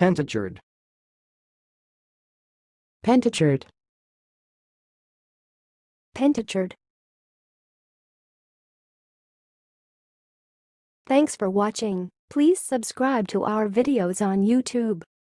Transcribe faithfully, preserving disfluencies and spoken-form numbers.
Pentachord. Pentachord. Pentachord. Thanks for watching. Please subscribe to our videos on YouTube.